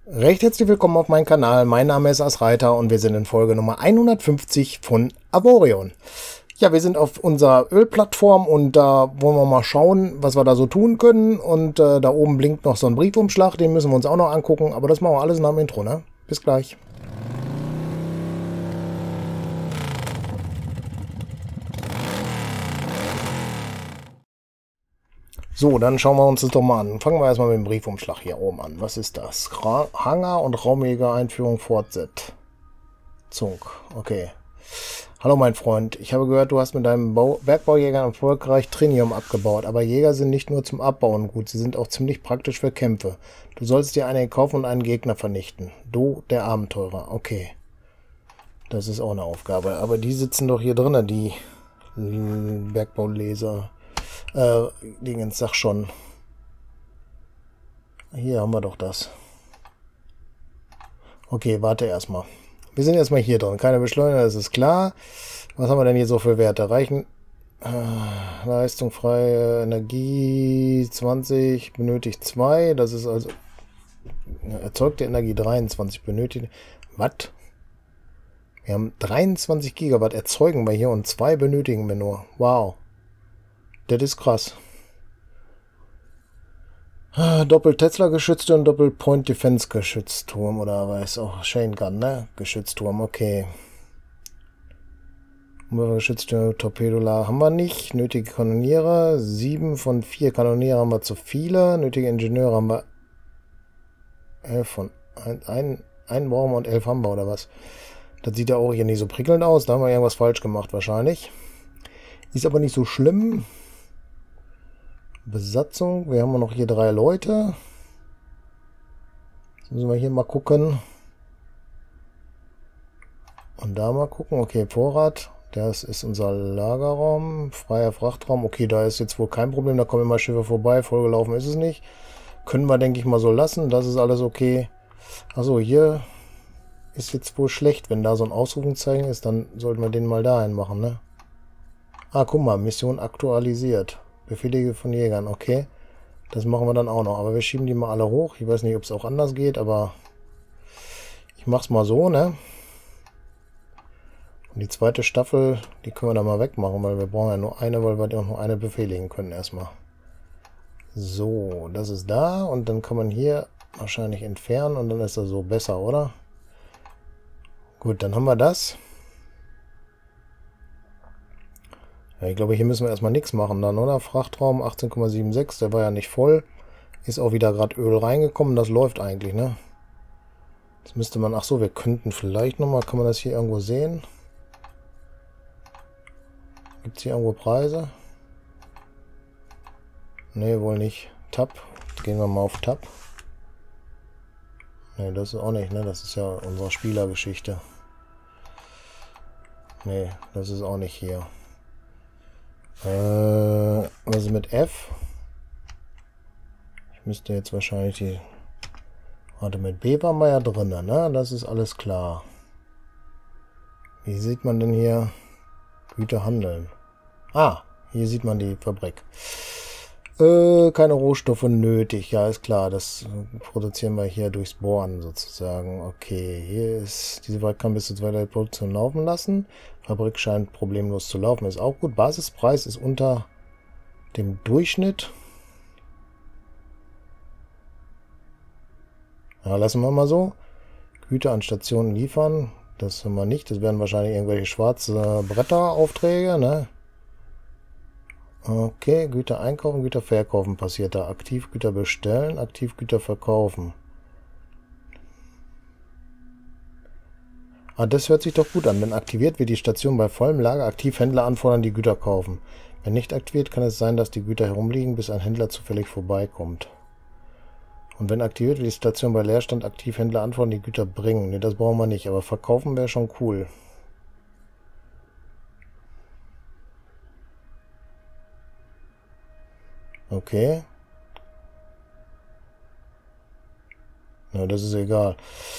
Recht herzlich willkommen auf meinem Kanal. Mein Name ist Asreiter und wir sind in Folge Nummer 150 von Avorion. Ja, wir sind auf unserer Ölplattform und da wollen wir mal schauen, was wir da so tun können. Und da oben blinkt noch so ein Briefumschlag, den müssen wir uns auch noch angucken. Aber das machen wir alles nach dem Intro, ne? Bis gleich. So, dann schauen wir uns das doch mal an. Fangen wir erstmal mit dem Briefumschlag hier oben an. Was ist das? Hangar und Raumjäger-Einführung Fortset. Zunk. Okay. Hallo mein Freund, ich habe gehört, du hast mit deinem Bergbaujägern erfolgreich Trinium abgebaut, aber Jäger sind nicht nur zum Abbauen gut, sie sind auch ziemlich praktisch für Kämpfe. Du sollst dir einen kaufen und einen Gegner vernichten. Du, der Abenteurer. Okay. Das ist auch eine Aufgabe. Aber die sitzen doch hier drinnen, die Bergbauleser. Dingens, sag schon. Hier haben wir doch das. Okay, warte erstmal. Wir sind erstmal hier drin. Keine Beschleuniger, das ist klar. Was haben wir denn hier so für Werte? Reichen Leistung, freie Energie 20, benötigt 2. Das ist also erzeugte Energie 23, benötigt. Was? Wir haben 23 Gigawatt erzeugen wir hier und 2 benötigen wir nur. Wow. Das ist krass. Doppel-Tesla-Geschützturm und Doppel-Point-Defense-Geschützturm oder was? Auch Chain Gun, ne? Geschützturm, okay. Geschützturm, Torpedola haben wir nicht. Nötige Kanoniere. 7 von 4 Kanoniere haben wir zu viele. Nötige Ingenieure haben wir 11 von 1 brauchen wir und 11 haben wir, oder was? Das sieht ja auch hier nicht so prickelnd aus. Da haben wir irgendwas falsch gemacht wahrscheinlich. Ist aber nicht so schlimm. Besatzung. Wir haben noch hier 3 Leute. Jetzt müssen wir hier mal gucken. Und da mal gucken. Okay, Vorrat. Das ist unser Lagerraum. Freier Frachtraum. Okay, da ist jetzt wohl kein Problem. Da kommen immer Schiffe vorbei. Vollgelaufen ist es nicht. Können wir, denke ich mal, so lassen. Das ist alles okay. Achso, hier ist jetzt wohl schlecht. Wenn da so ein Ausrufungszeichen ist, dann sollten wir den mal dahin machen, ne? Ah, guck mal. Mission aktualisiert. Befehle von Jägern, okay. Das machen wir dann auch noch. Aber wir schieben die mal alle hoch. Ich weiß nicht, ob es auch anders geht, aber ich mach's mal so, ne? Und die zweite Staffel, die können wir dann mal wegmachen, weil wir brauchen ja nur eine, weil wir auch nur eine befehligen können erstmal. So, das ist da und dann kann man hier wahrscheinlich entfernen und dann ist das so besser, oder? Gut, dann haben wir das. Ja, ich glaube, hier müssen wir erstmal nichts machen dann, oder? Frachtraum 18,76, der war ja nicht voll. Ist auch wieder gerade Öl reingekommen, das läuft eigentlich, ne? Jetzt müsste man, ach so, wir könnten vielleicht nochmal, kann man das hier irgendwo sehen? Gibt es hier irgendwo Preise? Ne, wohl nicht. Tab, gehen wir mal auf Tab. Ne, das ist auch nicht, ne? Das ist ja unsere Spielergeschichte. Ne, das ist auch nicht hier. Was ist mit F? Ich müsste jetzt wahrscheinlich die... Warte, mit B waren wir ja drin, ne? Das ist alles klar. Wie sieht man denn hier Güter handeln? Ah, hier sieht man die Fabrik. Keine Rohstoffe nötig. Ja, ist klar. Das produzieren wir hier durchs Bohren sozusagen. Okay, hier ist... Diese Fabrik kann bis zu 2 Produktion laufen lassen. Fabrik scheint problemlos zu laufen. Ist auch gut. Basispreis ist unter dem Durchschnitt. Ja, lassen wir mal so. Güter an Stationen liefern. Das haben wir nicht. Das werden wahrscheinlich irgendwelche schwarze Bretteraufträge, ne? Okay, Güter einkaufen, Güter verkaufen passiert da. Aktivgüter bestellen, Aktivgüter verkaufen. Ah, das hört sich doch gut an. Wenn aktiviert, wird die Station bei vollem Lager aktiv Händler anfordern, die Güter kaufen. Wenn nicht aktiviert, kann es sein, dass die Güter herumliegen, bis ein Händler zufällig vorbeikommt. Und wenn aktiviert, wird die Station bei Leerstand aktiv Händler anfordern, die Güter bringen. Ne, das brauchen wir nicht, aber verkaufen wäre schon cool. Okay. Na, das ist egal.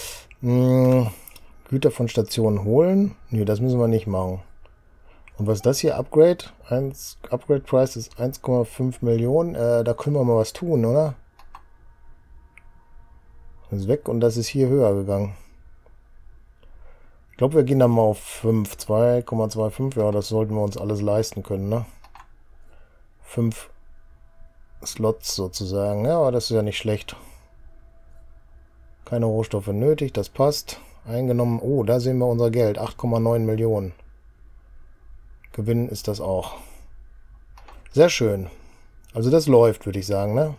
Güter von Stationen holen. Ne, das müssen wir nicht machen. Und was ist das hier? Upgrade? Upgrade Price ist 1,5 Millionen. Da können wir mal was tun, oder? Ist weg und das ist hier höher gegangen. Ich glaube, wir gehen dann mal auf 5. 2,25. Ja, das sollten wir uns alles leisten können, ne? 5 Slots sozusagen. Ja, aber das ist ja nicht schlecht. Keine Rohstoffe nötig, das passt. Eingenommen. Oh, da sehen wir unser Geld. 8,9 Millionen. Gewinn ist das auch. Sehr schön. Also das läuft, würde ich sagen, ne?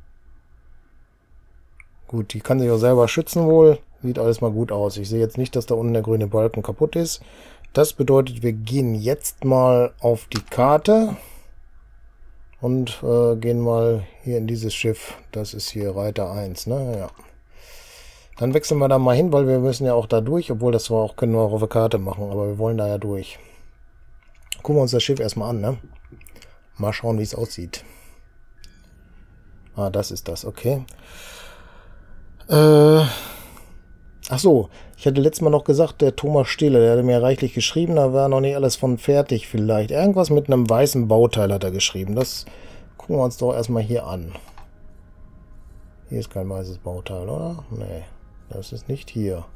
Gut, die kann sich auch selber schützen wohl. Sieht alles mal gut aus. Ich sehe jetzt nicht, dass da unten der grüne Balken kaputt ist. Das bedeutet, wir gehen jetzt mal auf die Karte und gehen mal hier in dieses Schiff. Das ist hier Reiter 1, ne? Ja. Dann wechseln wir da mal hin, weil wir müssen ja auch da durch, obwohl das wir auch können wir auch auf der Karte machen, aber wir wollen da ja durch. Gucken wir uns das Schiff erstmal an, ne? Mal schauen, wie es aussieht. Ah, das ist das, okay. Ach so, ich hatte letztes Mal noch gesagt, der Thomas Stehle, der hatte mir reichlich geschrieben, da war noch nicht alles von fertig vielleicht. Irgendwas mit einem weißen Bauteil hat er geschrieben. Das gucken wir uns doch erstmal hier an. Hier ist kein weißes Bauteil, oder? Nee, das ist nicht hier.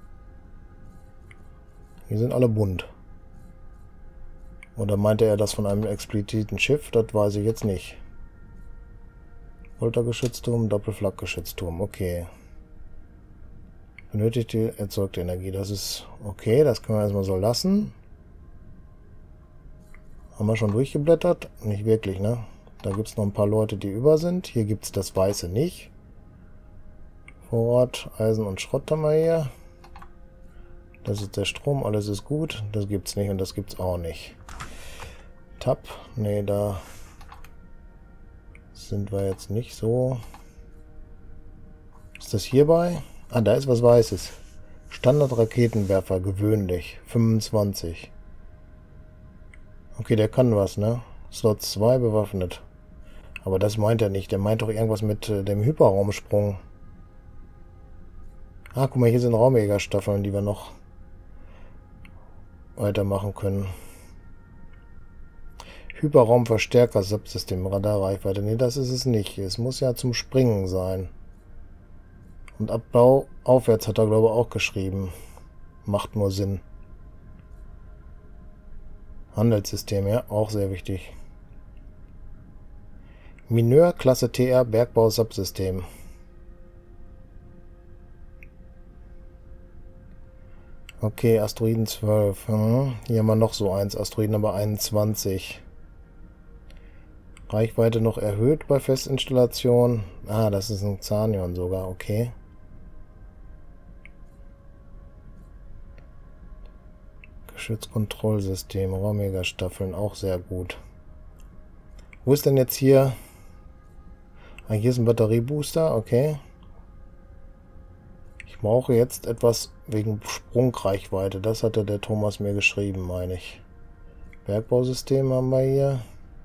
Hier sind alle bunt. Oder meinte er das von einem expliziten Schiff? Das weiß ich jetzt nicht. Foltergeschützturm, Doppelflakgeschützturm, okay. Benötigte erzeugte Energie, das ist okay, das können wir erstmal so lassen. Haben wir schon durchgeblättert? Nicht wirklich, ne? Da gibt es noch ein paar Leute, die über sind. Hier gibt es das Weiße nicht. Vorrat, Eisen und Schrott haben wir hier. Das ist der Strom, alles ist gut. Das gibt es nicht und das gibt es auch nicht. Tab, ne, da sind wir jetzt nicht so. Ist das hierbei? Ah, da ist was Weißes. Standard-Raketenwerfer, gewöhnlich. 25. Okay, der kann was, ne? Slot 2 bewaffnet. Aber das meint er nicht. Der meint doch irgendwas mit dem Hyperraumsprung. Ah, guck mal, hier sind Raumjägerstaffeln, die wir noch weitermachen können. Hyperraumverstärker, Subsystem, Radarreichweite. Ne, das ist es nicht. Es muss ja zum Springen sein. Und Abbau aufwärts hat er, glaube ich, auch geschrieben. Macht nur Sinn. Handelssystem, ja, auch sehr wichtig. Mineur, Klasse TR, Bergbau, Subsystem. Okay, Asteroiden 12. Hier haben wir noch so eins. Asteroiden aber 21. Reichweite noch erhöht bei Festinstallation. Ah, das ist ein Xanion sogar, okay. Geschützkontrollsystem, Raumjägerstaffeln, auch sehr gut. Wo ist denn jetzt hier? Ah, hier ist ein Batteriebooster, okay. Ich brauche jetzt etwas wegen Sprungreichweite. Das hatte der Thomas mir geschrieben, meine ich. Bergbausystem haben wir hier.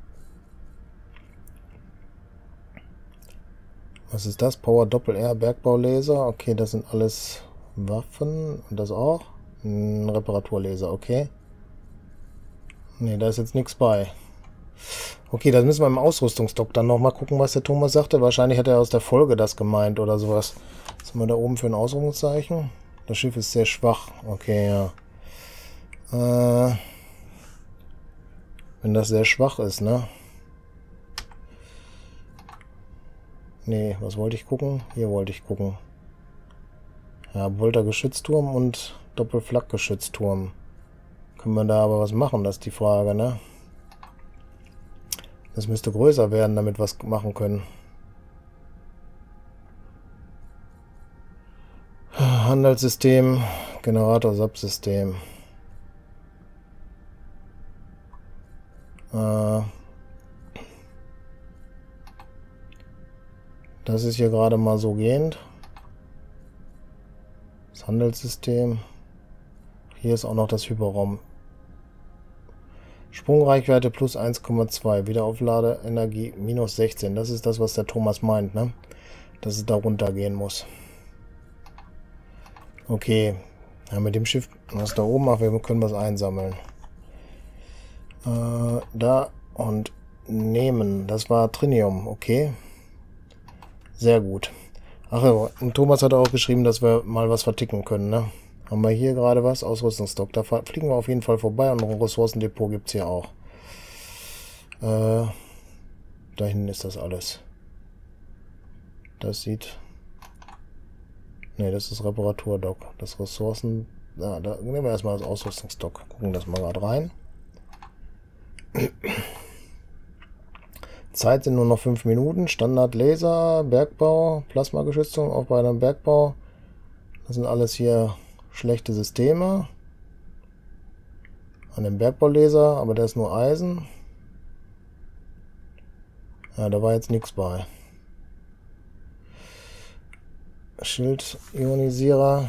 Was ist das? Power Doppel-R, Bergbaulaser. Okay, das sind alles Waffen. Und das auch? Ein Reparaturlaser, okay. Ne, da ist jetzt nichts bei. Okay, das müssen wir im Ausrüstungsdock dann nochmal gucken, was der Thomas sagte. Wahrscheinlich hat er aus der Folge das gemeint oder sowas. Was haben wir da oben für ein Ausrufungszeichen? Das Schiff ist sehr schwach. Okay, ja. Wenn das sehr schwach ist, ne? Nee, was wollte ich gucken? Hier wollte ich gucken. Ja, Volta-Geschützturm und Doppelflak-Geschützturm. Können wir da aber was machen? Das ist die Frage, ne? Das müsste größer werden, damit wir was machen können. Handelssystem, Generator-Subsystem. Das ist hier gerade mal so gehend. Das Handelssystem. Hier ist auch noch das Hyperraum. Sprungreichweite plus 1,2. Wiederaufladeenergie minus 16. Das ist das, was der Thomas meint, ne? Dass es da runtergehen muss. Okay. Ja, mit dem Schiff, was da oben macht, wir können was einsammeln. Da und nehmen. Das war Trinium, okay. Sehr gut. Ach ja, und Thomas hat auch geschrieben, dass wir mal was verticken können, ne? Haben wir hier gerade was? Ausrüstungsstock. Da fliegen wir auf jeden Fall vorbei und ein Ressourcendepot gibt es hier auch. Da hinten ist das alles. Das sieht... Ne, das ist Reparaturdock. Das Ressourcen... Ja, da nehmen wir erstmal das Ausrüstungsdock. Gucken das mal gerade rein. Zeit sind nur noch 5 Minuten. Standard Laser, Bergbau, Plasmageschützung, auch bei einem Bergbau. Das sind alles hier schlechte Systeme. An dem Bergbaulaser, aber der ist nur Eisen. Ja, da war jetzt nichts bei. Schildionisierer.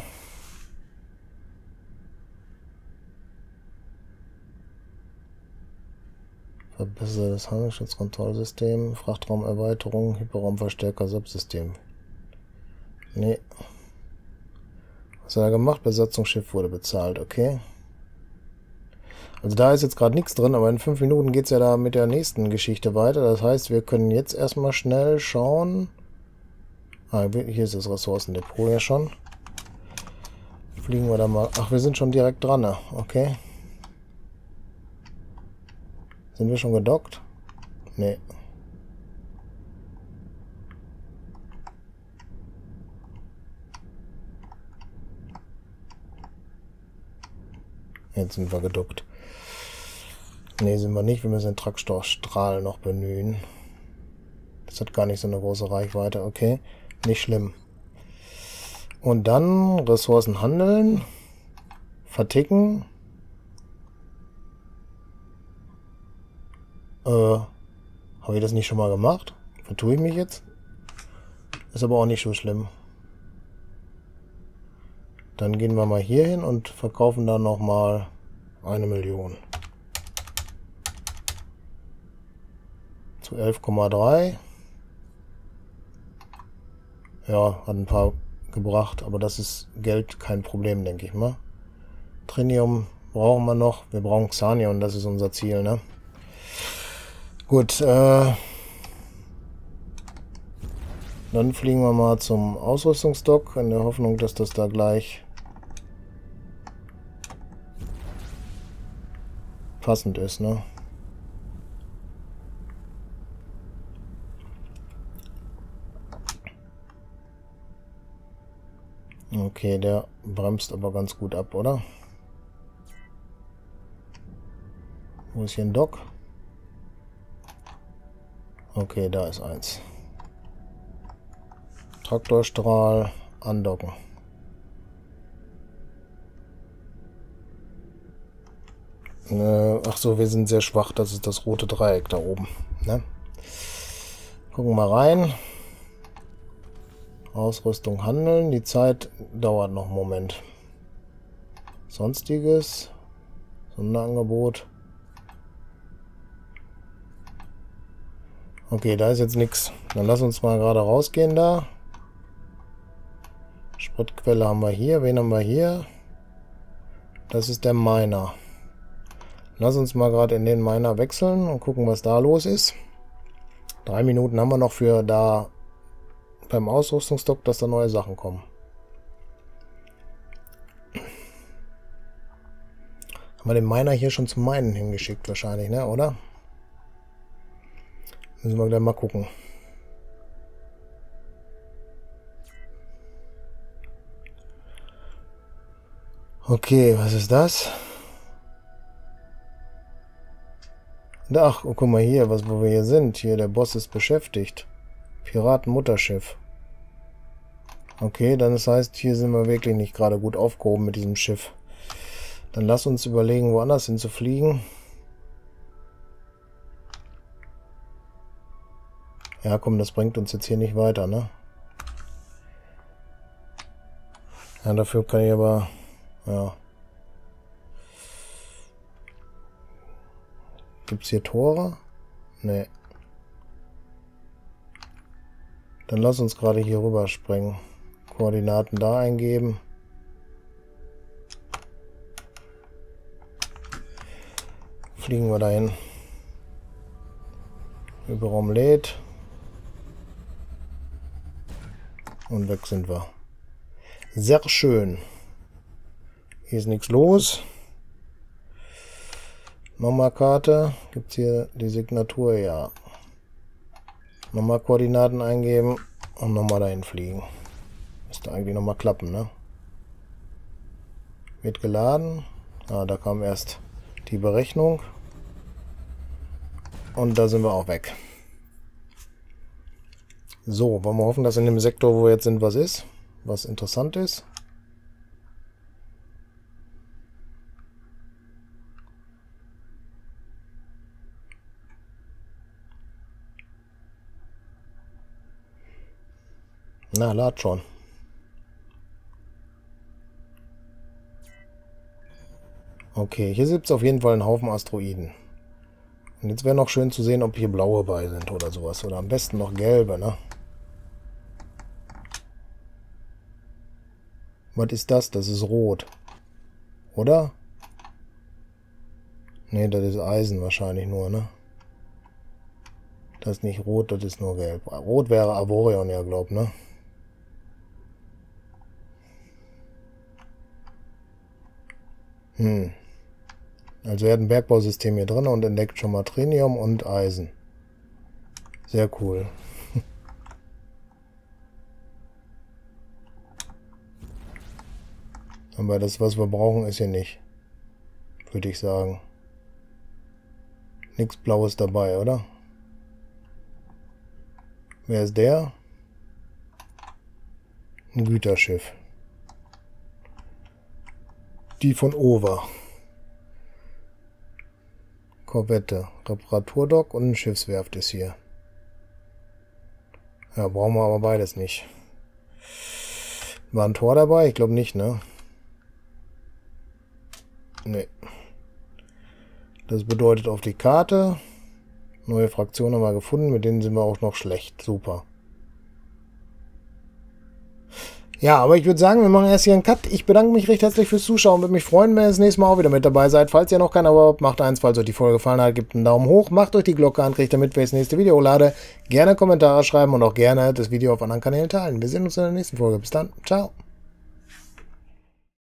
Verbessertes Handelsschutzkontrollsystem, Frachtraumerweiterung, Hyperraumverstärker, Subsystem. Nee. Was hat er gemacht? Besatzungsschiff wurde bezahlt, okay. Also da ist jetzt gerade nichts drin, aber in 5 Minuten geht es ja da mit der nächsten Geschichte weiter. Das heißt, wir können jetzt erstmal schnell schauen. Ah, hier ist das Ressourcendepot ja schon. Fliegen wir da mal. Ach, wir sind schon direkt dran, ne? Okay. Sind wir schon gedockt? Nee. Jetzt sind wir gedockt. Nee, sind wir nicht. Wir müssen den Treibstoffstrahl noch bemühen. Das hat gar nicht so eine große Reichweite. Okay, nicht schlimm. Und dann Ressourcen handeln. Verticken. Habe ich das nicht schon mal gemacht? Vertue ich mich jetzt? Ist aber auch nicht so schlimm. Dann gehen wir mal hier hin und verkaufen dann nochmal 1 Million. Zu 11,3. Ja, hat ein paar gebracht, aber das ist Geld kein Problem, denke ich mal. Trinium brauchen wir noch. Wir brauchen Xanion, das ist unser Ziel, ne? Gut, dann fliegen wir mal zum Ausrüstungsdock in der Hoffnung, dass das da gleich passend ist, ne? Okay, der bremst aber ganz gut ab, oder? Wo ist hier ein Dock? Okay, da ist eins. Traktorstrahl andocken. Ach so, wir sind sehr schwach. Das ist das rote Dreieck da oben. Ne? Gucken wir mal rein. Ausrüstung handeln. Die Zeit dauert noch einen Moment. Sonstiges. Sonderangebot. Okay, da ist jetzt nichts. Dann lass uns mal gerade rausgehen da. Spritquelle haben wir hier. Wen haben wir hier? Das ist der Miner. Lass uns mal gerade in den Miner wechseln und gucken, was da los ist. 3 Minuten haben wir noch für da beim Ausrüstungsdock, dass da neue Sachen kommen. Haben wir den Miner hier schon zum Minen hingeschickt wahrscheinlich, ne? Oder? Müssen wir gleich mal gucken. Okay, was ist das? Ach, oh, guck mal hier, wo wir hier sind. Hier, der Boss ist beschäftigt. Piratenmutterschiff. Okay, dann das heißt, hier sind wir wirklich nicht gerade gut aufgehoben mit diesem Schiff. Dann lass uns überlegen, woanders hin zu fliegen. Ja, komm, das bringt uns jetzt hier nicht weiter, ne? Ja, dafür kann ich aber... Ja. Gibt's hier Tore? Nee. Dann lass uns gerade hier rüber springen. Koordinaten da eingeben. Fliegen wir dahin. Überraum lädt. Und weg sind wir. Sehr schön. Hier ist nichts los. Nochmal Karte. Gibt es hier die Signatur? Ja. Nochmal Koordinaten eingeben und nochmal dahin fliegen. Müsste eigentlich nochmal klappen, ne? Wird geladen. Ah, da kam erst die Berechnung. Und da sind wir auch weg. So, wollen wir hoffen, dass in dem Sektor, wo wir jetzt sind, was ist. Was interessant ist. Na, lad schon. Okay, hier gibt es auf jeden Fall einen Haufen Asteroiden. Und jetzt wäre noch schön zu sehen, ob hier blaue bei sind oder sowas. Oder am besten noch gelbe, ne? Was ist das? Das ist rot. Oder? Ne, das ist Eisen wahrscheinlich nur, ne? Das ist nicht rot, das ist nur gelb. Rot wäre Avorion, ja, glaub, ne? Also er hat ein Bergbausystem hier drin und entdeckt schon mal Trinium und Eisen. Sehr cool. Aber das, was wir brauchen, ist hier nicht. Würde ich sagen. Nichts Blaues dabei, oder? Wer ist der? Ein Güterschiff. Die von Over. Korvette. Reparaturdock und ein Schiffswerft ist hier. Ja, brauchen wir aber beides nicht. War ein Tor dabei? Ich glaube nicht, ne? Ne. Das bedeutet auf die Karte. Neue Fraktionen haben wir gefunden, mit denen sind wir auch noch schlecht. Super. Ja, aber ich würde sagen, wir machen erst hier einen Cut. Ich bedanke mich recht herzlich fürs Zuschauen. Würde mich freuen, wenn ihr das nächste Mal auch wieder mit dabei seid. Falls ihr noch kein Abo habt, macht eins. Falls euch die Folge gefallen hat, gebt einen Daumen hoch. Macht euch die Glocke an, kriegt damit, wenn ich das nächste Video lade. Gerne Kommentare schreiben und auch gerne das Video auf anderen Kanälen teilen. Wir sehen uns in der nächsten Folge. Bis dann. Ciao.